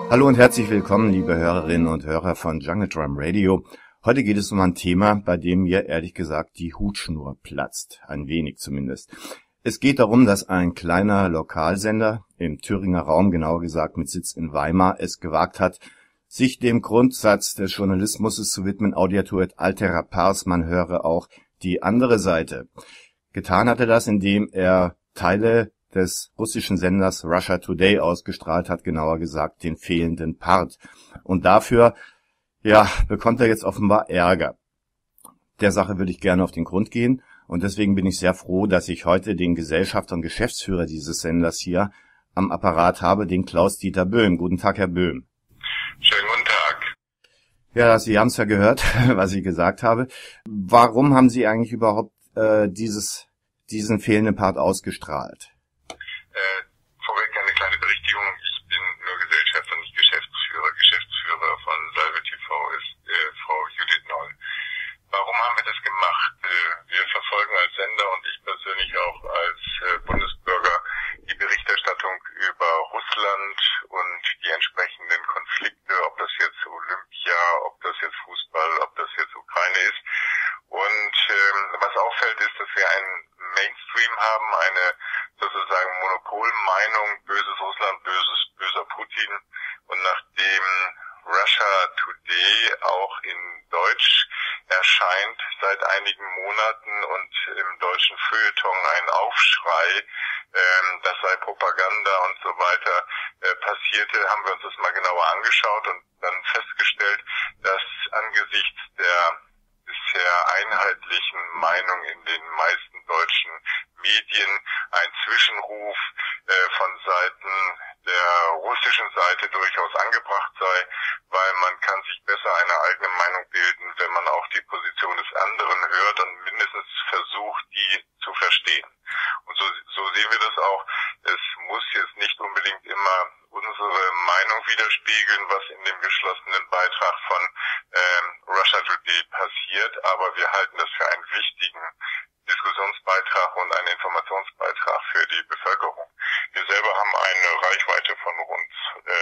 Hallo und herzlich willkommen, liebe Hörerinnen und Hörer von Jungle Drum Radio. Heute geht es um ein Thema, bei dem mir ehrlich gesagt die Hutschnur platzt. Ein wenig zumindest. Es geht darum, dass ein kleiner Lokalsender im Thüringer Raum, genauer gesagt mit Sitz in Weimar, es gewagt hat, sich dem Grundsatz des Journalismus zu widmen, audiatur et altera pars, man höre auch die andere Seite. Getan hat er das, indem er Teile des russischen Senders Russia Today ausgestrahlt hat, genauer gesagt den fehlenden Part. Und dafür, bekommt er jetzt offenbar Ärger. Der Sache würde ich gerne auf den Grund gehen und deswegen bin ich sehr froh, dass ich heute den Gesellschafter und Geschäftsführer dieses Senders hier am Apparat habe, den Klaus-Dieter Böhm. Guten Tag, Herr Böhm. Schönen guten Tag. Ja, Sie haben es ja gehört, was ich gesagt habe. Warum haben Sie eigentlich überhaupt diesen fehlenden Part ausgestrahlt? Vorweg eine kleine Berichtigung. Ich bin nur Gesellschafter, nicht Geschäftsführer. Geschäftsführer von Salve TV ist Frau Judith Noll. Warum haben wir das gemacht? Wir verfolgen als Sender und ich persönlich auch als Bundesbürger die Berichterstattung über Russland und die entsprechenden Konflikte, ob das jetzt Olympia, ob das jetzt Fußball, ob das jetzt Ukraine ist. Und was auffällt, ist, dass wir einen Mainstream haben, eine sozusagen Monopolmeinung, böses Russland, böser Putin. Und nachdem Russia Today auch in Deutsch erscheint seit einigen Monaten und im deutschen Feuilleton ein Aufschrei, das sei Propaganda und so weiter, passierte, haben wir uns das mal genauer angeschaut und dann festgestellt, dass angesichts der bisher einheitlichen Meinung in den meisten deutschen Medien ein Zwischenruf von Seiten der russischen Seite durchaus angebracht sei, weil man kann sich besser eine eigene Meinung bilden, wenn man auch die Position des anderen hört und mindestens versucht, die zu verstehen. Und so sehen wir das auch. Es muss jetzt nicht unbedingt immer unsere Meinung widerspiegeln, was in dem geschlossenen Beitrag von Russia Today passiert, aber wir halten das für einen wichtigen Diskussionsbeitrag und einen Informationsbeitrag für die Bevölkerung. Wir selber haben eine Reichweite von rund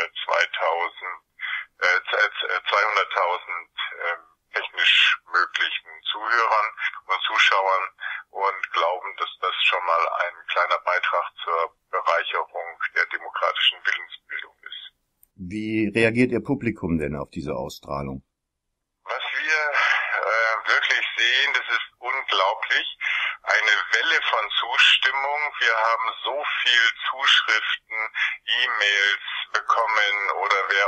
200.000 technisch möglichen Zuhörern und Zuschauern und glauben, dass das schon mal ein kleiner Beitrag zur Bereicherung der demokratischen Willensbildung ist. Wie reagiert Ihr Publikum denn auf diese Ausstrahlung? Was wir wirklich sehen, das ist unglaublich. Eine Welle von Zustimmung. Wir haben so viel Zuschriften, E-Mails bekommen oder wer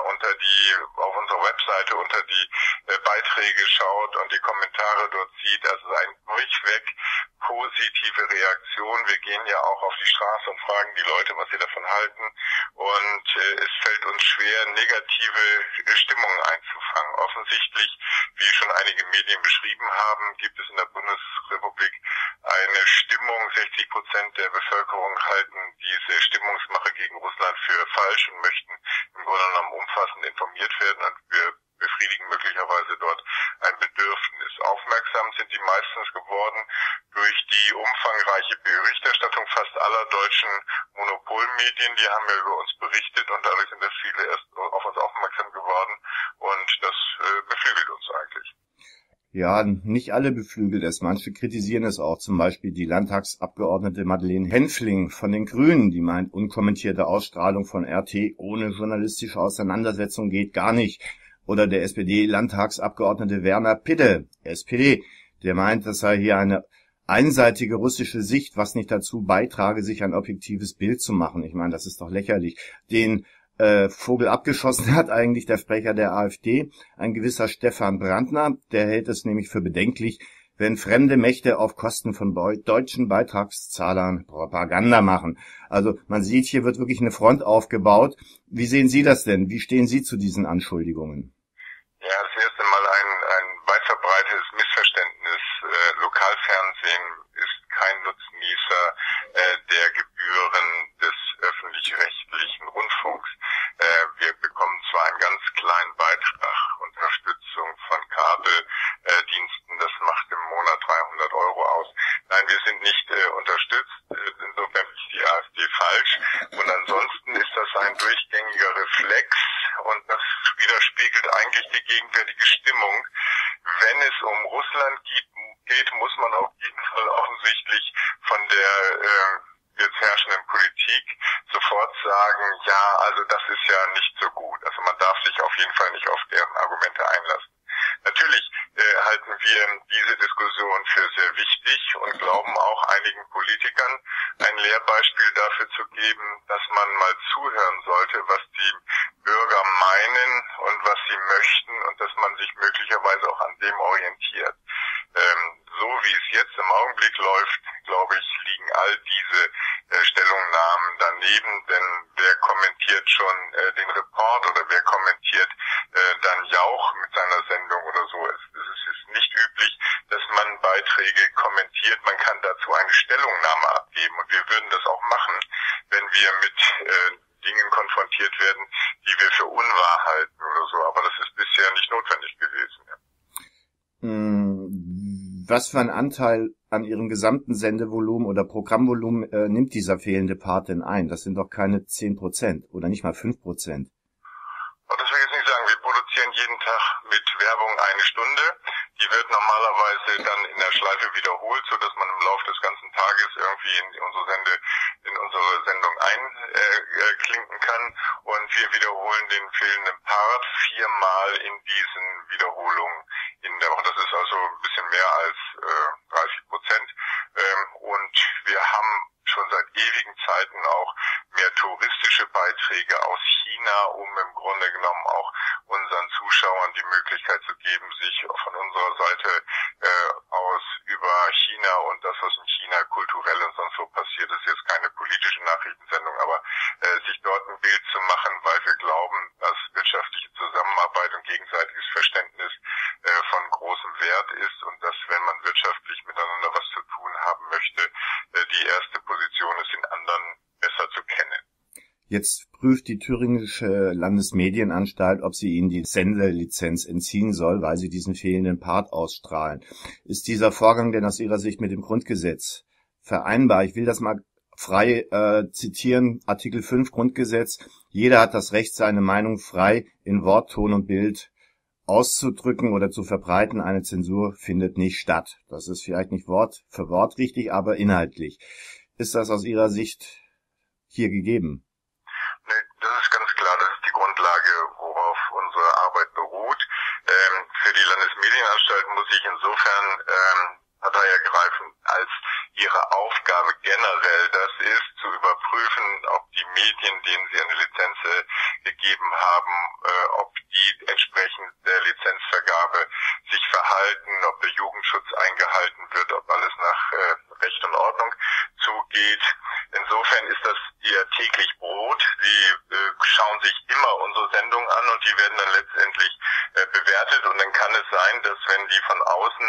auf unserer Webseite unter die Beiträge schaut und die Kommentare dort sieht, also ein durchweg positive Reaktion. Wir gehen ja auch auf die Straße und fragen die Leute, was sie davon halten und es fällt uns schwer, negative Stimmungen einzufangen. Offensichtlich, wie schon einige Medien beschrieben haben, gibt es in der Bundesrepublik eine Stimmung, 60% der Bevölkerung halten diese Stimmungsmache gegen Russland für falsch und möchten im Grunde genommen umfassend informiert werden und wir befriedigen möglicherweise dort ein Bedürfnis. Aufmerksam sind die meistens geworden durch die umfangreiche Berichterstattung fast aller deutschen Monopolmedien. Die haben ja über uns berichtet und dadurch sind das viele erst auf uns aufmerksam geworden und das beflügelt uns eigentlich. Ja, nicht alle beflügelt es. Manche kritisieren es auch. Zum Beispiel die Landtagsabgeordnete Madeleine Henfling von den Grünen, die meint, unkommentierte Ausstrahlung von RT ohne journalistische Auseinandersetzung geht gar nicht. Oder der SPD-Landtagsabgeordnete Werner Pitte, SPD, der meint, das sei hier eine einseitige russische Sicht, was nicht dazu beitrage, sich ein objektives Bild zu machen. Ich meine, das ist doch lächerlich. Den Vogel abgeschossen hat eigentlich der Sprecher der AfD, ein gewisser Stefan Brandner, der hält es nämlich für bedenklich, wenn fremde Mächte auf Kosten von deutschen Beitragszahlern Propaganda machen. Also man sieht, hier wird wirklich eine Front aufgebaut. Wie sehen Sie das denn? Wie stehen Sie zu diesen Anschuldigungen? Ja, das erste Mal ein weit verbreitetes Missverständnis. Lokalfernsehen ist kein Nutznießer der Gebühren des öffentlich-rechtlichen Rundfunks. Wir bekommen zwar einen ganz kleinen Beitrag, Unterstützung von Kabeldiensten, das macht im Monat 300 Euro aus. Nein, wir sind nicht unterstützt. Insofern ist die AfD falsch. Und ansonsten ist das ein durchgängiger Reflex und das widerspiegelt eigentlich die gegenwärtige Stimmung. Wenn es um Russland geht, muss man auf jeden Fall offensichtlich von der jetzt herrschenden Politik sofort sagen, ja, also das ist ja nicht so gut. Also man darf sich auf jeden Fall nicht auf deren Argumente einlassen. Natürlich halten wir diese Diskussion für sehr wichtig und glauben auch einigen Politikern ein Lehrbeispiel dafür zu geben, dass man mal zuhören sollte, was die Bürger meinen und was sie möchten und dass man sich möglicherweise auch an dem orientiert. So wie es jetzt im Augenblick läuft, glaube ich, liegen all diese Stellungnahmen daneben, denn wer kommentiert schon den Report oder wer kommentiert dann Jauch mit seiner Sendung oder so. Es ist nicht üblich, dass man Beiträge kommentiert. Man kann dazu eine Stellungnahme abgeben und wir würden das auch machen, wenn wir mit Dingen konfrontiert werden, die wir für unwahr halten oder so. Aber das ist bisher nicht notwendig gewesen. Ja. Was für einen Anteil an Ihrem gesamten Sendevolumen oder Programmvolumen nimmt dieser fehlende Part denn ein? Das sind doch keine 10% oder nicht mal 5%. Und das will ich jetzt nicht sagen. Wir produzieren jeden Tag mit Werbung eine Stunde. Die wird normalerweise dann in der Schleife wiederholt, so dass man im Laufe des ganzen Tages irgendwie in unsere Sendung einklinken kann. Und wir wiederholen den fehlenden Part 4-mal in diesen Wiederholungen in der Woche. Das ist also ein bisschen mehr als 30%. Und wir haben schon seit ewigen Zeiten auch mehr touristische Beiträge aus China, um im Grunde genommen auch unseren Zuschauern die Möglichkeit zu geben, sich von unserer Seite aus über China und das, was in China kulturell und sonst so passiert, ist jetzt keine politische Nachrichtensendung, aber sich dort ein Bild zu machen, weil wir glauben, dass wirtschaftliche Zusammenarbeit und gegenseitiges Verständnis von großem Wert ist und dass, wenn man wirtschaftlich miteinander was zu tun haben möchte, die erste Position ist, den anderen besser zu kennen. Jetzt prüft die Thüringische Landesmedienanstalt, ob sie Ihnen die Sendelizenz entziehen soll, weil Sie diesen fehlenden Part ausstrahlen. Ist dieser Vorgang denn aus Ihrer Sicht mit dem Grundgesetz vereinbar? Ich will das mal frei zitieren, Artikel 5 Grundgesetz. Jeder hat das Recht, seine Meinung frei in Wort, Ton und Bild auszudrücken oder zu verbreiten. Eine Zensur findet nicht statt. Das ist vielleicht nicht Wort für Wort richtig, aber inhaltlich. Ist das aus Ihrer Sicht hier gegeben? Nee, das ist ganz klar. Das ist die Grundlage, worauf unsere Arbeit beruht. Für die Landesmedienanstalt muss ich insofern parteiergreifend als ihre Aufgabe generell das ist, zu überprüfen, ob die Medien, denen sie eine Lizenz gegeben haben, ob die entsprechend der Lizenzvergabe sich verhalten, ob der Jugendschutz eingehalten wird, ob alles nach Recht und Ordnung zugeht. Insofern ist das ihr täglich Brot. Die schauen sich immer unsere Sendung an und die werden dann letztendlich bewertet und dann kann es sein, dass wenn die von außen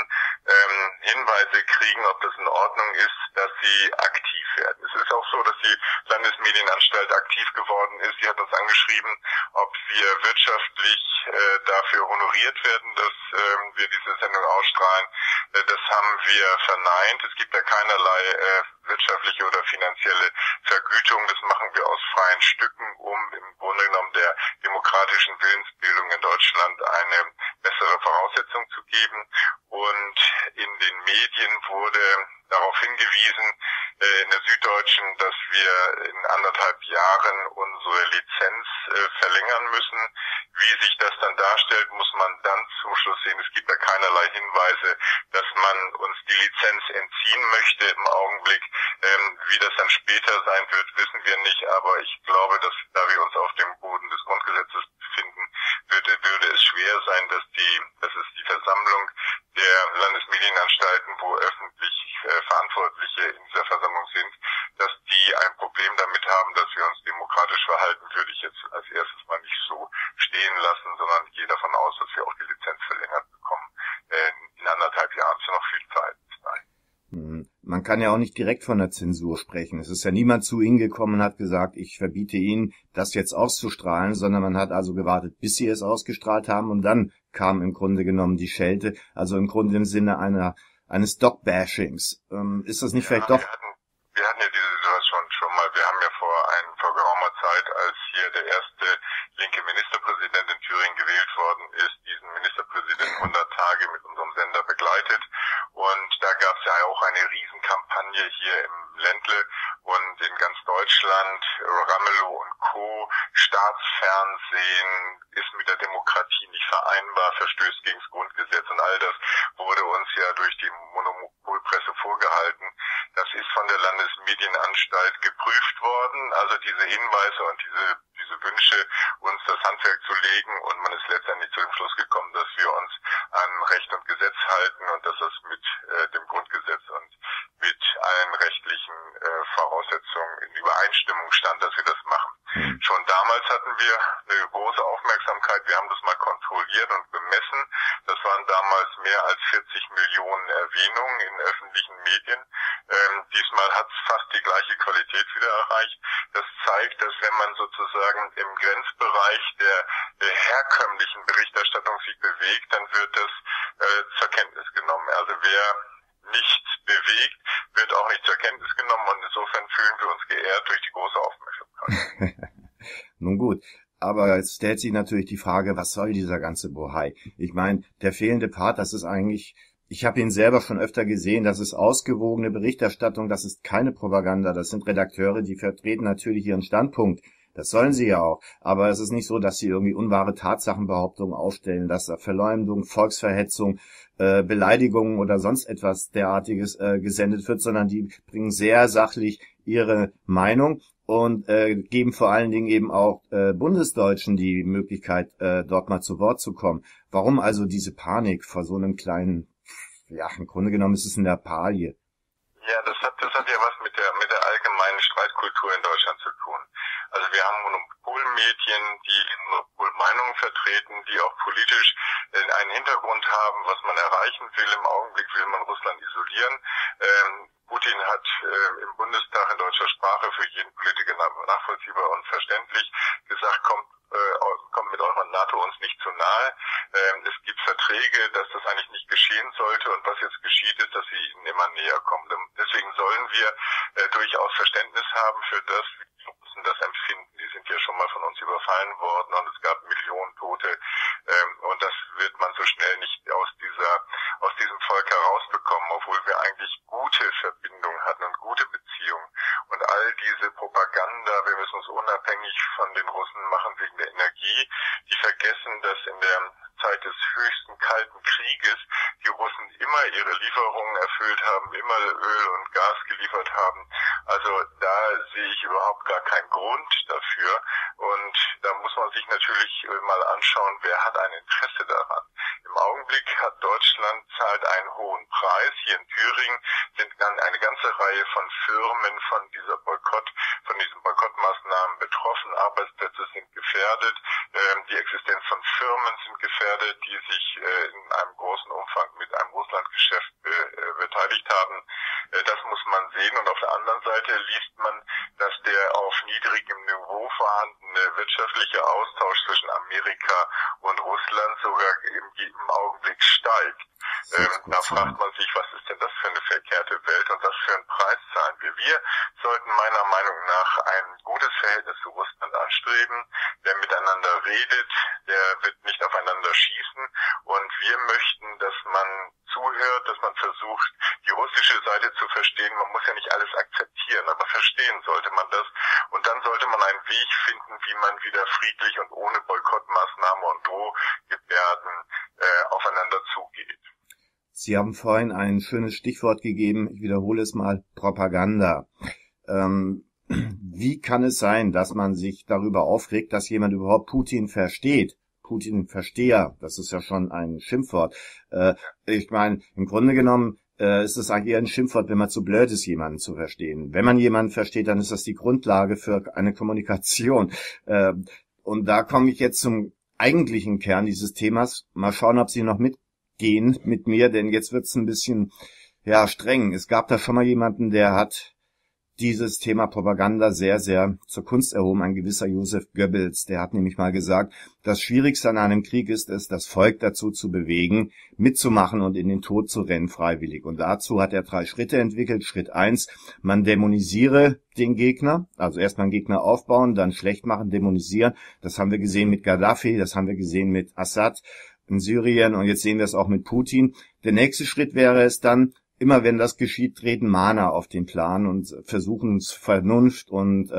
Hinweise kriegen, ob das in Ordnung ist, dass sie aktiv werden. Es ist auch so, dass die Landesmedienanstalt aktiv geworden ist. Sie hat uns angeschrieben, ob wir wirtschaftlich dafür honoriert werden, dass wir diese Sendung ausstrahlen. Das haben wir verneint. Es gibt ja keinerlei wirtschaftliche oder finanzielle Vergütung. Das machen wir aus freien Stücken, um im Grunde genommen der demokratischen Willensbildung in Deutschland eine bessere Voraussetzung zu geben. Und in den Medien wurde darauf hingewiesen, in der Süddeutschen, dass wir in 1,5 Jahren unsere Lizenz verlängern müssen. Wie sich das dann darstellt, muss man dann zum Schluss sehen. Es gibt da keinerlei Hinweise, dass man uns die Lizenz entziehen möchte im Augenblick. Wie das dann später sein wird, wissen wir nicht. Aber ich glaube, dass da wir uns auf dem Boden des Grundgesetzes befinden, würde es schwer sein, dass es die Versammlung der Landesmedienanstalten, wo öffentlich Verantwortliche in dieser Versammlung sind, dass die ein Problem damit haben, dass wir uns demokratisch verhalten, würde ich jetzt als erstes mal nicht so stehen lassen, sondern ich gehe davon aus, dass wir auch die Lizenz verlängert bekommen. In 1,5 Jahren ist ja noch viel Zeit bis dahin. Man kann ja auch nicht direkt von der Zensur sprechen. Es ist ja niemand zu Ihnen gekommen und hat gesagt, ich verbiete Ihnen, das jetzt auszustrahlen, sondern man hat also gewartet, bis Sie es ausgestrahlt haben und dann kam im Grunde genommen die Schelte, also im Grunde im Sinne eines Dog-Bashings. Ist das nicht vielleicht doch... Wir hatten ja diese Situation schon mal. Wir haben ja vor geraumer Zeit, als hier der erste linke Ministerpräsident in Thüringen gewählt worden ist, diesen Ministerpräsidenten 100 Tage mit unserem Sender begleitet. Und da gab es ja auch eine Riesenkampagne hier im Ländle und in ganz Deutschland, Ramelow und Co., Staatsfernsehen ist mit der Demokratie nicht vereinbar, verstößt gegen das Grundgesetz und all das wurde uns ja durch die Monopolpresse vorgehalten. Das ist von der Landesmedienanstalt geprüft worden, also diese Hinweise und diese Wünsche, uns das Handwerk zu legen, und man ist letztendlich zu dem Schluss gekommen, dass wir uns an Recht und Gesetz halten und dass das mit dem Grundgesetz und mit allen rechtlichen Voraussetzungen in Übereinstimmung stand, dass wir das machen. Schon damals hatten wir eine große Aufmerksamkeit. Wir haben das mal kontrolliert und bemessen. Das waren damals mehr als 40 Millionen Erwähnungen in öffentlichen Medien. Diesmal hat es fast die gleiche Qualität wieder erreicht. Das zeigt, dass wenn man sozusagen im Grenzbereich der herkömmlichen Berichterstattung sich bewegt, dann wird das zur Kenntnis genommen. Also wer nichts bewegt, wird auch nicht zur Kenntnis genommen, und insofern fühlen wir uns geehrt durch die große Aufmerksamkeit. Nun gut, aber es stellt sich natürlich die Frage, was soll dieser ganze Bohai? Ich meine, der fehlende Part, das ist eigentlich, ich habe ihn selber schon öfter gesehen, das ist ausgewogene Berichterstattung, das ist keine Propaganda, das sind Redakteure, die vertreten natürlich ihren Standpunkt. Das sollen sie ja auch, aber es ist nicht so, dass sie irgendwie unwahre Tatsachenbehauptungen aufstellen, dass da Verleumdung, Volksverhetzung, Beleidigungen oder sonst etwas derartiges gesendet wird, sondern die bringen sehr sachlich ihre Meinung und geben vor allen Dingen eben auch Bundesdeutschen die Möglichkeit, dort mal zu Wort zu kommen. Warum also diese Panik vor so einem kleinen, ja, im Grunde genommen ist es eine Lappalie. Ja, das hat ja was mit der allgemeinen Streitkultur in Deutschland zu tun. Also wir haben Monopolmedien, die Monopolmeinungen vertreten, die auch politisch einen Hintergrund haben, was man erreichen will. Im Augenblick will man Russland isolieren. Putin hat im Bundestag in deutscher Sprache für jeden Politiker nachvollziehbar und verständlich gesagt, kommt mit eurer NATO uns nicht zu nahe. Es gibt Verträge, dass das eigentlich nicht geschehen sollte, und was jetzt geschieht, ist, dass sie ihnen immer näher kommen. Deswegen sollen wir durchaus Verständnis haben für das, wie die Russen das empfinden. Die sind ja schon mal von uns überfallen worden und es gab Millionen Tote, und das wird man so schnell nicht aus diesem Volk herausbekommen, obwohl wir eigentlich gute Verbindungen hatten und gute Beziehungen. Und all diese Propaganda, wir müssen uns unabhängig von den Russen machen wegen der Energie, die vergessen, dass in der Zeit des höchsten Kalten Krieges die Russen immer ihre Lieferungen erfüllt haben, immer Öl und Gas geliefert haben. Also da sehe ich überhaupt gar keinen Grund dafür. Und da muss man sich natürlich mal anschauen, wer hat ein Interesse daran. Im Augenblick hat Deutschland zahlt einen hohen Preis. Hier in Thüringen sind dann eine ganze Reihe von Firmen von diesen Boykottmaßnahmen betroffen. Arbeitsplätze sind gefährdet. Die Existenz von Firmen sind gefährdet, die sich in einem großen Umfang mit einem Russlandgeschäft beteiligt haben. Das muss man sehen. Und auf der anderen Seite liest man, dass der auf niedrigem Niveau vorhandene wirtschaftliche Austausch zwischen Amerika und Russland sogar im Augenblick steigt. Da fragt man sich, was ist denn das für eine verkehrte Welt und was für einen Preis zahlen wir? Wir sollten meiner Meinung nach ein gutes Verhältnis zu Russland anstreben. Wer miteinander redet, der wird nicht aufeinander schießen. Und wir möchten, dass man zuhört, dass man versucht, die russische Seite zu verstehen. Man muss ja nicht alles akzeptieren, aber verstehen sollte man das. Und dann sollte man einen Weg finden, wie man wieder friedlich und ohne Boykottmaßnahmen und Drohgebärden aufeinander zugeht. Sie haben vorhin ein schönes Stichwort gegeben, ich wiederhole es mal, Propaganda. Wie kann es sein, dass man sich darüber aufregt, dass jemand überhaupt Putin versteht? Putin-Versteher, das ist ja schon ein Schimpfwort. Ich meine, im Grunde genommen ist es eigentlich eher ein Schimpfwort, wenn man zu blöd ist, jemanden zu verstehen. Wenn man jemanden versteht, dann ist das die Grundlage für eine Kommunikation. Und da komme ich jetzt zum eigentlichen Kern dieses Themas. Mal schauen, ob Sie noch mitgehen mit mir, denn jetzt wird's ein bisschen streng. Es gab da schon mal jemanden, der hat dieses Thema Propaganda sehr, sehr zur Kunst erhoben. Ein gewisser Joseph Goebbels, der hat nämlich mal gesagt, das Schwierigste an einem Krieg ist es, das Volk dazu zu bewegen, mitzumachen und in den Tod zu rennen freiwillig. Und dazu hat er 3 Schritte entwickelt. Schritt 1, man dämonisiere den Gegner, also erstmal einen Gegner aufbauen, dann schlecht machen, dämonisieren. Das haben wir gesehen mit Gaddafi, das haben wir gesehen mit Assad in Syrien und jetzt sehen wir es auch mit Putin. Der nächste Schritt wäre es dann, immer wenn das geschieht, treten Mahner auf den Plan und versuchen Vernunft und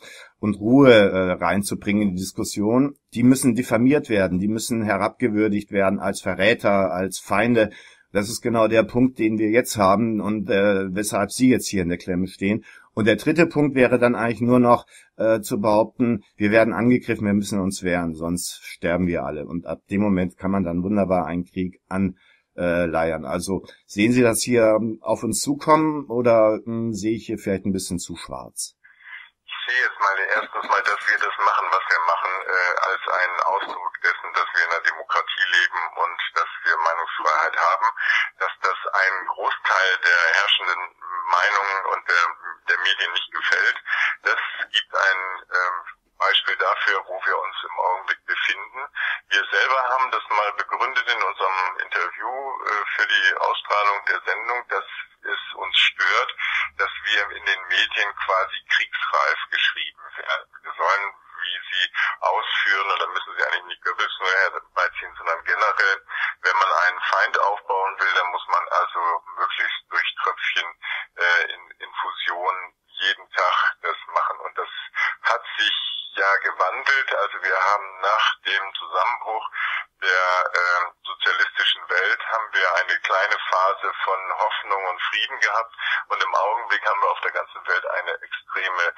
Ruhe reinzubringen in die Diskussion. Die müssen diffamiert werden, die müssen herabgewürdigt werden als Verräter, als Feinde. Das ist genau der Punkt, den wir jetzt haben und weshalb Sie jetzt hier in der Klemme stehen. Und der dritte Punkt wäre dann eigentlich nur noch zu behaupten, wir werden angegriffen, wir müssen uns wehren, sonst sterben wir alle. Und ab dem Moment kann man dann wunderbar einen Krieg anleiern. Also sehen Sie das hier auf uns zukommen oder sehe ich hier vielleicht ein bisschen zu schwarz? Ich sehe jetzt mal erstens mal, dass wir das machen, was wir machen, als einen Ausdruck dessen, dass wir in einer Demokratie leben und dass wir Meinungsfreiheit haben, dass das ein Großteil der herrschenden Meinungen und der Medien nicht gefällt. Das gibt ein Beispiel dafür, wo wir uns im Augenblick befinden. Wir selber haben das mal begründet in unserem Interview für die Ausstrahlung der Sendung, dass es uns stört, dass wir in den Medien quasi kriegsreif geschrieben werden. Wir sollen, wie Sie ausführen, und da müssen Sie eigentlich nicht Goebbels nur herbeiziehen, sondern generell, wenn man einen Feind aufbauen will, dann muss man also möglichst durch Tröpfchen in Infusion jeden Tag das machen. Und das hat sich ja gewandelt. Also wir haben nach dem Zusammenbruch der sozialistischen Welt haben wir eine kleine Phase von Hoffnung und Frieden gehabt und im Augenblick haben wir auf der ganzen Welt eine extreme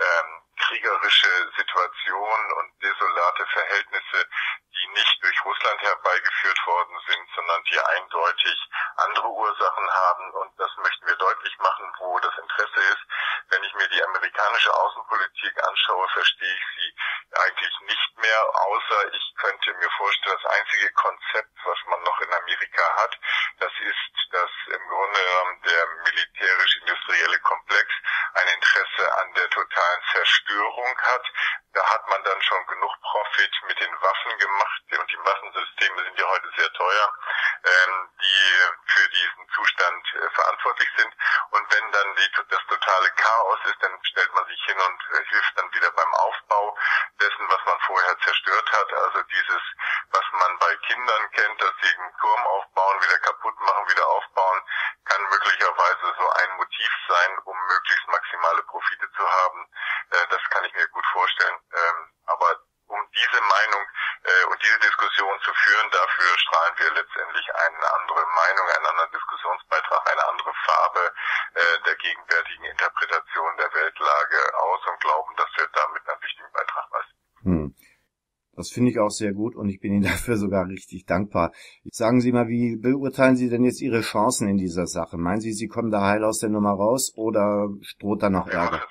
kriegerische Situation und desolate Verhältnisse, die nicht durch Russland herbeigeführt worden sind, sondern die eindeutig andere Ursachen haben und das möchten wir deutlich machen, wo das Interesse ist. Wenn ich mir die amerikanische Außenpolitik anschaue, verstehe ich sie eigentlich nicht mehr, außer ich könnte mir vorstellen, das einzige Konzept, was man noch in Amerika hat, das ist, dass im Grunde genommen der militärisch-industrielle Komplex ein Interesse an der totalen Zerstörung hat. Da hat man dann schon genug Profit mit den Waffen gemacht und die Waffensysteme sind ja heute sehr teuer, die für diesen Zustand verantwortlich sind. Und wenn dann das totale Chaos ist, dann stellt man sich hin und hilft dann wieder beim Aufbau dessen, was man vorher zerstört hat. Also dieses, was man bei Kindern kennt, dass sie einen Turm aufbauen, wieder kaputt machen, wieder aufbauen, kann möglicherweise so ein Motiv sein, um möglichst maximale Profite zu haben. Das kann ich mir gut vorstellen. Aber um diese Meinung und diese Diskussion zu führen, dafür strahlen wir letztendlich eine andere Meinung, einen anderen Diskussionsbeitrag, eine andere Farbe der gegenwärtigen Interpretation der Weltlage aus und glauben, dass wir damit einen wichtigen Beitrag leisten. Das finde ich auch sehr gut und ich bin Ihnen dafür sogar richtig dankbar. Sagen Sie mal, wie beurteilen Sie denn jetzt Ihre Chancen in dieser Sache? Meinen Sie, Sie kommen da heil aus der Nummer raus oder droht da noch Ärger?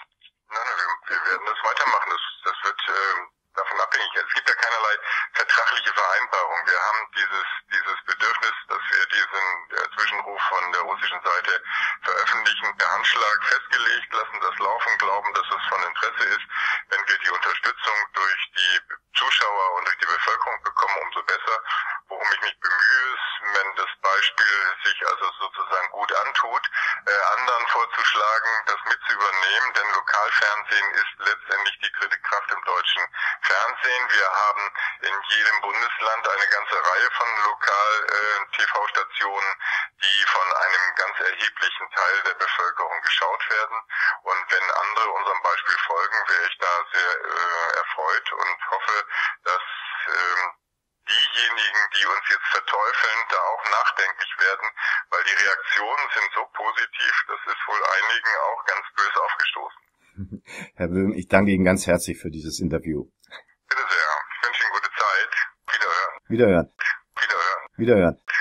Wir werden das weitermachen. Das wird davon abhängig. Es gibt ja keinerlei vertragliche Vereinbarung. Wir haben dieses Bedürfnis, dass wir diesen Zwischenruf von der russischen Seite veröffentlichen, per Handschlag festgelegt, lassen das laufen, glauben, dass es von Interesse ist. Wenn wir die Unterstützung durch die Zuschauer und durch die Bevölkerung bekommen, umso besser. Worum ich mich bemühe, ist, wenn das Beispiel sich also sozusagen gut antut, anderen vorzuschlagen, das mit zu übernehmen, denn Lokalfernsehen ist letztendlich die dritte Kraft im deutschen Fernsehen. Wir haben in jedem Bundesland eine ganze Reihe von Lokal-TV-Stationen, die von einem ganz erheblichen Teil der Bevölkerung geschaut werden. Und wenn andere unserem Beispiel folgen, wäre ich da sehr erfreut und hoffe, dass diejenigen, die uns jetzt verteufeln, da auch nachdenklich werden, weil die Reaktionen sind so positiv, das ist wohl einigen auch ganz böse aufgestoßen. Herr Böhm, ich danke Ihnen ganz herzlich für dieses Interview. Bitte sehr. Ich wünsche Ihnen gute Zeit. Wiederhören. Wiederhören. Wiederhören. Wiederhören.